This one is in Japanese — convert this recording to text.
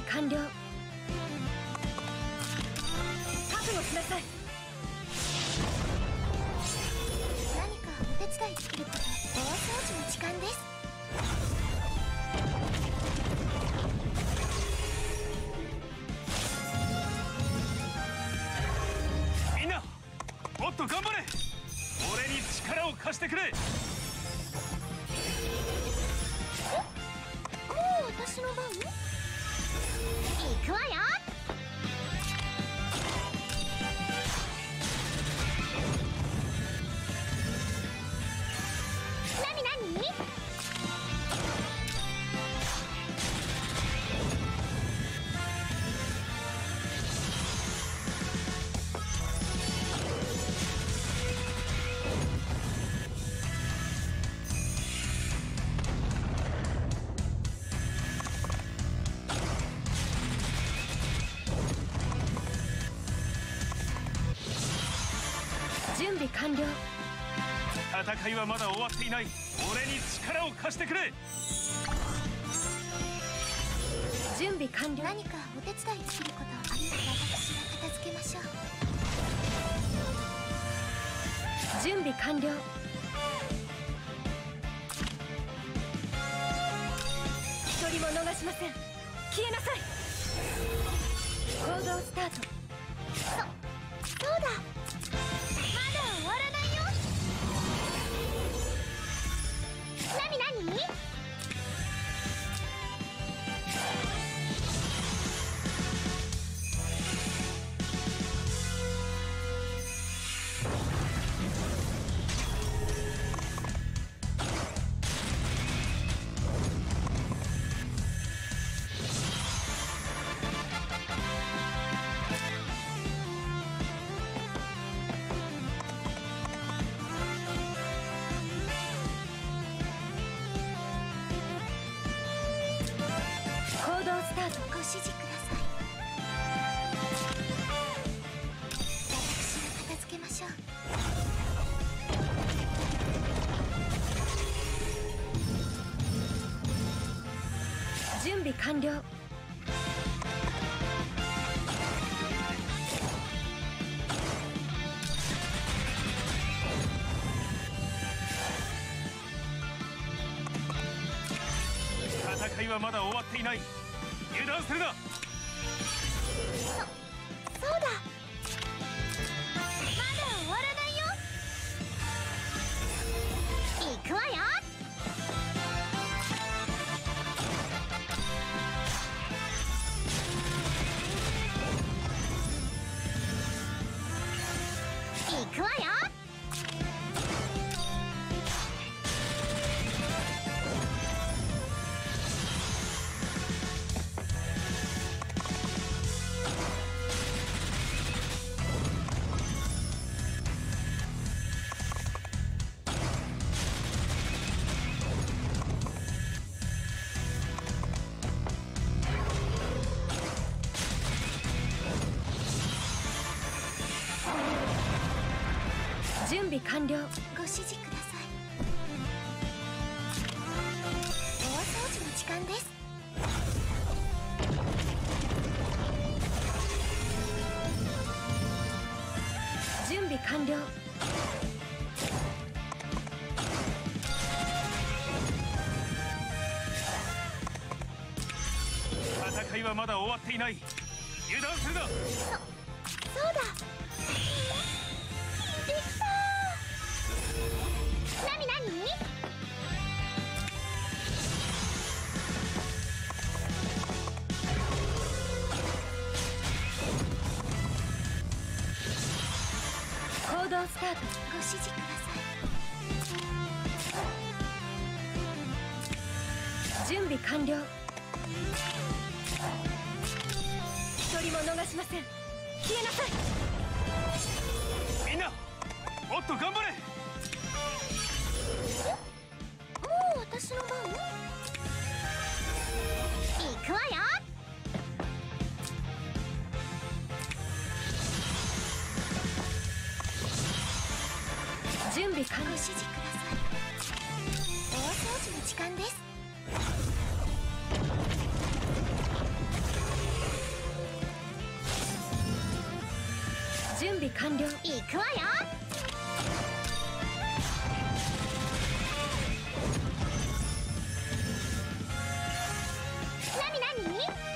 完了。覚悟しなさい。 何かお手伝いできること。大掃除の時間です。 みんなもっと頑張れ。俺に力を貸してくれ。 もう私の番？行くわよ。なになに？ 準備完了。 戦いはまだ終わっていない。俺に力を貸してくれ。 準備完了。 何かお手伝いできることあります。私が片付けましょう。 準備完了。一人も逃しません。消えなさい。行動スタート。 そうだ。まだ終わらないよ。なになに？ご指示ください。私が片付けましょう。 準備完了。 戦いはまだ終わっていない。油断するな。 そうだ。まだ終わらないよ。行くわよ。行くわよ。 準備完了。 ご指示ください。大掃除の時間です。 準備完了。 戦いはまだ終わっていない。油断するな。 そうだ。できたー。なになに？ 行動スタート。 ご指示ください。 準備完了。一人も逃しません。消えなさい。 みんなもっと頑張れ。 もう私の番？行くわよ。 準備完了。 ご指示ください。大掃除の時間です。 備完了。 行くわよ。なになに？